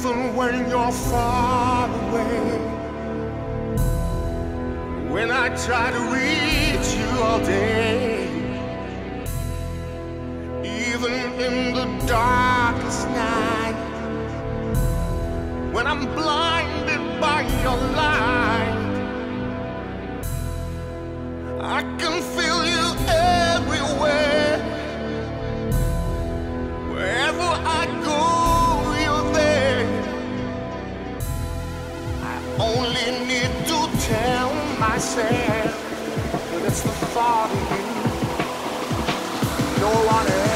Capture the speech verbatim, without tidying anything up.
even when you're far away. When I try to reach you all day, even in the darkest night, when I'm blinded by your light, I can feel you everywhere. Wherever I go, you're there. I only need to tell myself that it's the thought of you, no one else.